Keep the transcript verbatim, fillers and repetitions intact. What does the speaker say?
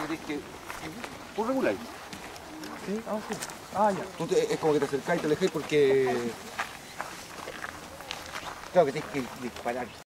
tienes que... Tú regular. Sí, ah, sí. Ah, ya. Tú te- es como que te acercás y te alejáis porque... Claro que tienes que disparar.